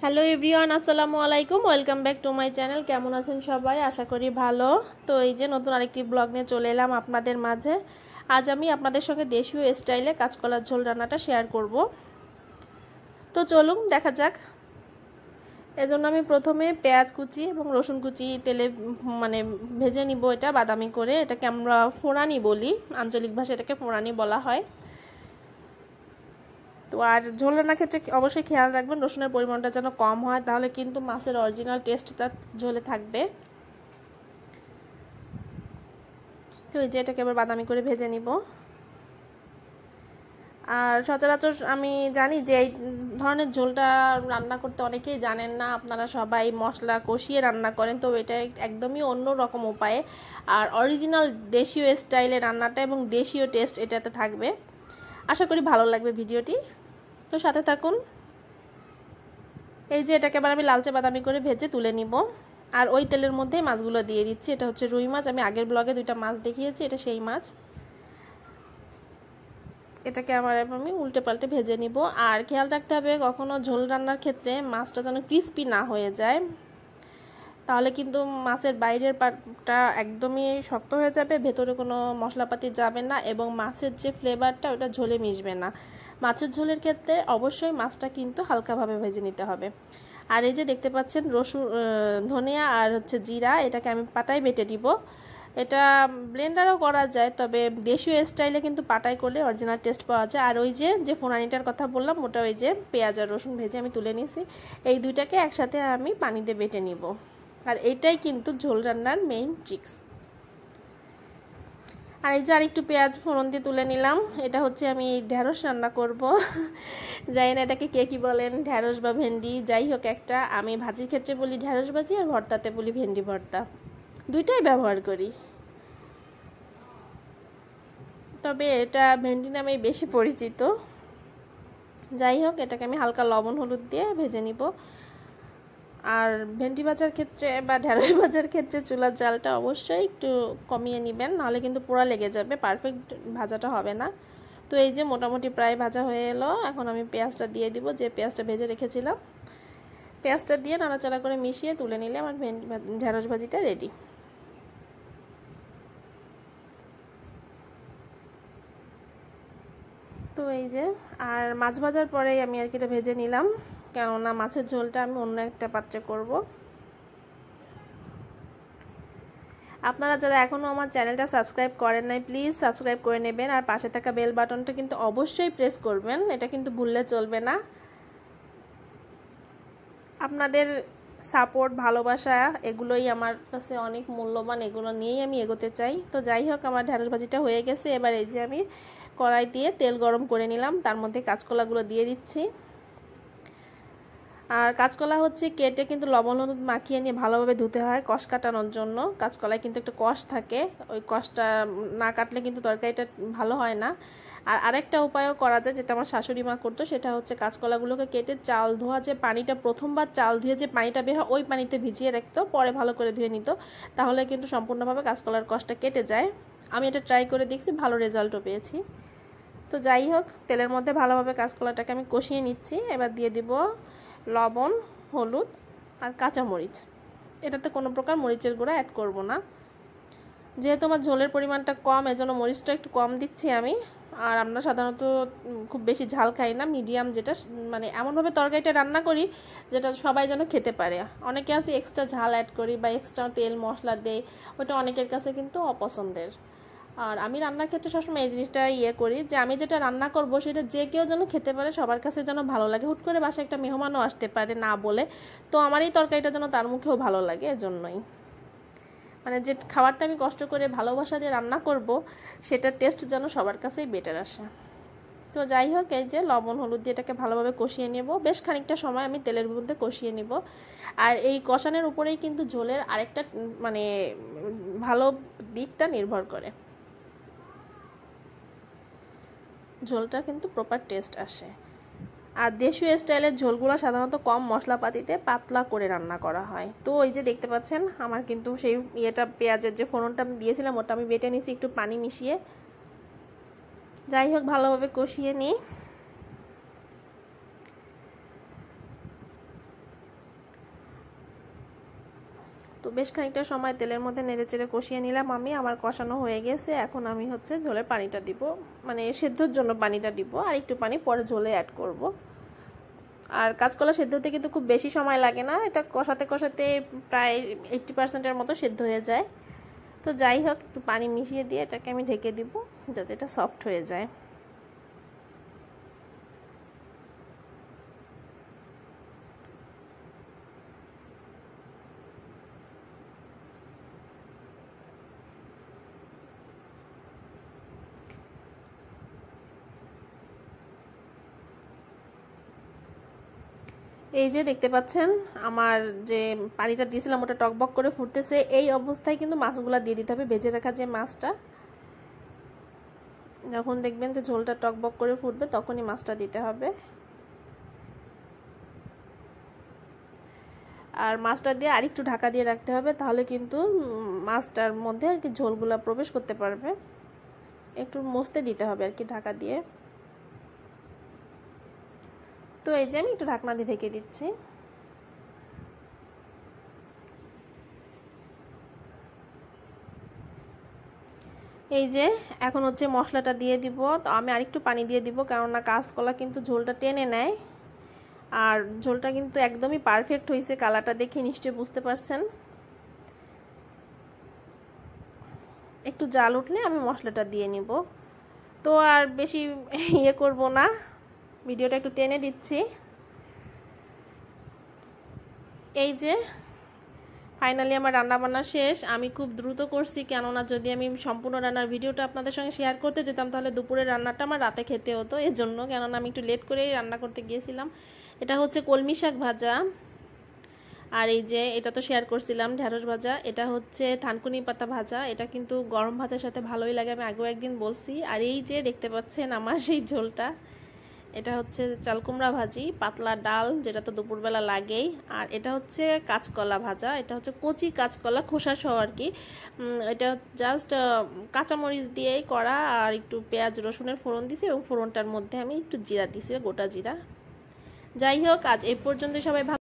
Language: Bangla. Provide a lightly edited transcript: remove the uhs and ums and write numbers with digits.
হ্যালো এভরিওয়ান, আসসালামু আলাইকুম। Welcome back to my channel. কেমন আছেন সবাই? আশা করি ভালো। তো এই যে নতুন আরেকটি ব্লগ নিয়ে চলে এলাম আপনাদের মাঝে। আজ আমি আপনাদের সঙ্গে দেশীয় স্টাইলে কাঁচকলার ঝোল রান্নাটা শেয়ার করব। তো চলুন দেখা যাক। এজন্য আমি প্রথমে পেঁয়াজ কুচি এবং রসুন কুচি তেলে ভেজে নিব। এটা বাদামি করে, এটাকে আমরা ফোড়ানি বলি, আঞ্চলিক ভাষায় এটাকে ফোড়ানি বলা হয়। তো আর ঝোল রান্নার ক্ষেত্রে অবশ্যই খেয়াল রাখবেন রসুনের পরিমাণটা যেন কম হয়, তাহলে কিন্তু মাছের অরিজিনাল টেস্টটা ঝোলে থাকবে। তো এই যে এটাকে এবার বাদামি করে ভেজে নিব। আর সচরাচর আমি জানি যে এই ধরনের ঝোলটা রান্না করতে অনেকেই জানেন না, আপনারা সবাই মশলা কষিয়ে রান্না করেন। তো এটা একদমই অন্য রকম উপায়ে আর অরিজিনাল দেশীয় স্টাইলে রান্নাটা এবং দেশীয় টেস্ট এটাতে থাকবে। আশা করি ভালো লাগবে ভিডিওটি, তো সাথে থাকুন। এই যে এটাকে এবার আমি লালচে বাদামি করে ভেজে তুলে নিব। আর ওই তেলের মধ্যেই মাছগুলো দিয়ে দিচ্ছি। এটা হচ্ছে রুই মাছ, আমি আগের ব্লগে দুইটা মাছ দেখিয়েছি, এটা সেই মাছ। এটাকে আমি উল্টে পাল্টে ভেজে নিব। আর খেয়াল রাখতে হবে কখনো ঝোল রান্নার ক্ষেত্রে মাছটা যেন ক্রিস্পি না হয়ে যায়, তাহলে কিন্তু মাছের বাইরের পাটটা একদমই শক্ত হয়ে যাবে, ভেতরে কোনো মশলাপাতি যাবে না এবং মাছের যে ফ্লেভারটা ওটা ঝোলে মিশবে না। মাছের ঝোলের ক্ষেত্রে অবশ্যই মাছটা কিন্তু হালকাভাবে ভেজে নিতে হবে। আর এই যে দেখতে পাচ্ছেন রসুন, ধনিয়া আর হচ্ছে জিরা, এটাকে আমি পাটায় বেটে দিব। এটা ব্লেন্ডারও করা যায়, তবে দেশীয় স্টাইলে কিন্তু পাটায় করলে অরিজিনাল টেস্ট পাওয়া যায়। আর ওই যে ফোড়ানিটার কথা বললাম, ওটা ওই যে পেঁয়াজ আর রসুন ভেজে আমি তুলে নিয়েছি, এই দুইটাকে একসাথে আমি পানিতে বেটে নিব। আর এইটাই কিন্তু ঝোল রান্নার মেইন ট্রিক্স। আর এই যে আর একটু পেঁয়াজ ফোড়ন দিয়ে তুলে নিলাম। এটা হচ্ছে আমি ঢ্যাঁড়স রান্না করব। জানি না এটাকে কে কী বলেন, ঢ্যাঁড়স বা ভেন্ডি, যাই হোক একটা। আমি ভাজির ক্ষেত্রে বলি ঢ্যাঁড়স ভাজি, আর ভর্তাতে বলি ভেন্ডি ভর্তা, দুইটাই ব্যবহার করি। তবে এটা ভেন্ডি নামেই বেশি পরিচিত। যাই হোক, এটাকে আমি হালকা লবণ হলুদ দিয়ে ভেজে নিব। আর ভেন্ডি ভাজার ক্ষেত্রে বা ঢ্যাঁড়স ভাজার ক্ষেত্রে চুলার জালটা অবশ্যই একটু কমিয়ে নেবেন, নাহলে কিন্তু পোড়া লেগে যাবে, পারফেক্ট ভাজাটা হবে না। তো এই যে মোটামুটি প্রায় ভাজা হয়ে এলো। এখন আমি পেঁয়াজটা দিয়ে দিব, যে পেঁয়াজটা ভেজে রেখেছিলাম। পেঁয়াজটা দিয়ে নাড়াচাড়া করে মিশিয়ে তুলে নিলে আমার ঢ্যাঁড়স ভাজিটা রেডি। তো এই যে আর মাছ ভাজার পরেই আমি আর কি এটা ভেজে নিলাম, কেননা মাছের ঝোলটা আমি অন্য একটা পাত্রে করব। আপনারা যারা এখনও আমার চ্যানেলটা সাবস্ক্রাইব করেন নাই, প্লিজ সাবস্ক্রাইব করে নেবেন। আর পাশে থাকা বেল বাটনটা কিন্তু অবশ্যই প্রেস করবেন, এটা কিন্তু ভুললে চলবে না। আপনাদের সাপোর্ট, ভালোবাসা এগুলোই আমার কাছে অনেক মূল্যবান, এগুলো নিয়েই আমি এগোতে চাই। তো যাই হোক, আমার ঢ্যাঁড়স ভাজিটা হয়ে গেছে। এবার এই যে আমি কড়াই দিয়ে তেল গরম করে নিলাম, তার মধ্যে কাঁচকলাগুলো দিয়ে দিচ্ছি। আর কাঁচকলা হচ্ছে কেটে কিন্তু লবণ হলুদ মাখিয়ে নিয়ে ভালোভাবে ধুতে হয় কষ কাটানোর জন্য। কাঁচকলায় কিন্তু একটা কষ থাকে, ওই কষটা না কাটলে কিন্তু তরকারিটা ভালো হয় না। আর আরেকটা উপায়ও করা যায়, যেটা আমার শাশুড়ি মা করতো, সেটা হচ্ছে কাঁচকলাগুলোকে কেটে চাল ধোয়া যে পানিটা, প্রথমবার চাল ধুয়ে যে পানিটা বের হয় ওই পানিতে ভিজিয়ে রাখতো, পরে ভালো করে ধুয়ে নিত, তাহলে কিন্তু সম্পূর্ণভাবে কাঁচকলার কষটা কেটে যায়। আমি এটা ট্রাই করে দেখছি, ভালো রেজাল্টও পেয়েছি। তো যাই হোক, তেলের মধ্যে ভালোভাবে কাঁচকলাটাকে আমি কষিয়ে নিচ্ছি। এবার দিয়ে দিব লবণ, হলুদ আর কাঁচামরিচ। এটাতে কোনো প্রকার মরিচের গুঁড়া অ্যাড করব না, যেহেতু আমার ঝোলের পরিমাণটা কম, এজন্য মরিচটা একটু কম দিচ্ছি আমি। আর আমরা সাধারণত খুব বেশি ঝাল খাই না, মিডিয়াম, যেটা এমনভাবে তরকারিটা রান্না করি যেটা সবাই যেন খেতে পারে। অনেকে আছে এক্সট্রা ঝাল অ্যাড করি বা এক্সট্রা তেল মশলা দেয়, ওটা অনেকের কাছে কিন্তু অপছন্দের। আর আমি রান্নার ক্ষেত্রে সবসময় এই জিনিসটা করি যে আমি যেটা রান্না করব সেটা যে কেউ যেন খেতে পারে, সবার কাছে যেন ভালো লাগে। হুট করে বাসায় একটা মেহমানও আসতে পারে না বলে, তো আমার এই তরকারিটা যেন তার মুখেও ভালো লাগে, এজন্যই যে খাবারটা আমি কষ্ট করে ভালোবাসা দিয়ে রান্না করব সেটার টেস্ট যেন সবার কাছেই বেটার আসে। তো যাই হোক, এই যে লবণ হলুদ দিয়ে এটাকে ভালোভাবে কষিয়ে নেব। বেশ খানিকটা সময় আমি তেলের মধ্যে কষিয়ে নেব। আর এই কষানোর উপরেই কিন্তু ঝোলের আরেকটা ভালো দিকটা নির্ভর করে, ঝোলটা কিন্তু প্রপার টেস্ট আসে। আর দেশীয় স্টাইলের ঝোলগুলো সাধারণত কম মশলাপাতিতে পাতলা করে রান্না করা হয়। তো ওই যে দেখতে পাচ্ছেন আমার কিন্তু সেই পেঁয়াজের যে ফোড়নটা দিয়েছিলাম ওটা আমি বেটে নিয়েছি একটু পানি মিশিয়ে। যাই হোক, ভালোভাবে কষিয়ে নিই। তো বেশ খানিকটা সময় তেলের মধ্যে নেড়েচেড়ে কষিয়ে নিলাম আমি। আমার কষানো হয়ে গেছে। এখন আমি হচ্ছে ঝোলের পানিটা দিব, মানে সেদ্ধর জন্য পানিটা দিব, আর একটু পানি পরে ঝোলে অ্যাড করব। আর কাঁচকলা সেদ্ধ হতে কিন্তু খুব বেশি সময় লাগে না, এটা কষাতে কষাতে প্রায় 80%-এর মতো সেদ্ধ হয়ে যায়। তো যাই হোক, একটু পানি মিশিয়ে দিয়ে এটাকে আমি ঢেকে দিব যাতে এটা সফট হয়ে যায়। এই যে দেখতে পাচ্ছেন আমার যে পানিটা দিয়েছিলাম ওটা টকবক করে ফুটতেছে। এই অবস্থায় কিন্তু মাছগুলো দিয়ে দিতে হবে, ভেজে রাখা যে মাছটা। যখন দেখবেন যে ঝোলটা টকবক করে ফুটবে তখনই মাছটা দিতে হবে। আর মাছটা দিয়ে আরেকটু ঢাকা দিয়ে রাখতে হবে, তাহলে কিন্তু মাছটার মধ্যে আর কি ঝোলগুলো প্রবেশ করতে পারবে। একটু মুছতে দিতে হবে আর কি ঢাকা দিয়ে। তো এই যে আমি একটু ঢাকনা দিয়ে ঢেকে দিচ্ছি। এই যে এখন হচ্ছে মশলাটা দিয়ে দিব। তো আমি আরেকটু পানি দিয়ে দিব, কেননা কাঁচকলা কিন্তু ঝোলটা টেনে নেয়। আর ঝোলটা কিন্তু একদমই পারফেক্ট হয়েছে, কালারটা দেখে নিশ্চয়ই বুঝতে পারছেন। একটু জাল উঠলে আমি মশলাটা দিয়ে নিব। তো আর বেশি ইয়ে করব না, ভিডিওটা একটু টেনে দিচ্ছি। এই যে ফাইনালি আমার রান্নাবান্না শেষ। আমি খুব দ্রুত করছি, কেননা যদি আমি সম্পূর্ণ রান্নার ভিডিওটা আপনাদের সঙ্গে শেয়ার করতে যেতাম তাহলে দুপুরের রান্নাটা আমার রাতে খেতে হতো। এর জন্য, কেননা আমি একটু লেট করেই রান্না করতে গিয়েছিলাম। এটা হচ্ছে কলমি শাক ভাজা, আর এই যে এটা তো শেয়ার করছিলাম ঢেঁড়স ভাজা। এটা হচ্ছে থানকুনি পাতা ভাজা, এটা কিন্তু গরম ভাতের সাথে ভালোই লাগে, আমি আগেও একদিন বলছি। আর এই যে দেখতে পাচ্ছেন আমার সেই ঝোলটা, এটা হচ্ছে চালকুমড়া ভাজি, পাতলা ডাল যেটা তো দুপুরবেলা লাগেই। আর এটা হচ্ছে কাঁচকলা ভাজা, এটা হচ্ছে কচি কাঁচকলা খোসা সহ আর কি। এটা জাস্ট কাঁচামরিচ দিয়েই করা, আর একটু পেঁয়াজ রসুনের ফোড়ন দিছি, এবং ফোড়নটার মধ্যে আমি একটু জিরা দিছি, গোটা জিরা। যাই হোক, আজ এই পর্যন্ত। সবাই